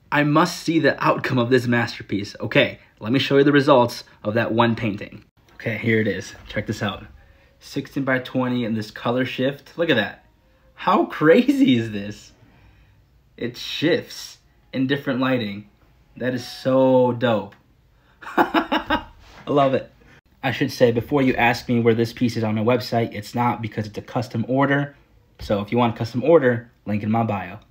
I must see the outcome of this masterpiece. Okay, let me show you the results of that one painting. Okay, here it is. Check this out. 16 by 20 and this color shift. Look at that. How crazy is this? It shifts in different lighting. That is so dope. I love it. I should say, before you ask me where this piece is on my website, it's not, because it's a custom order. So if you want a custom order, link in my bio.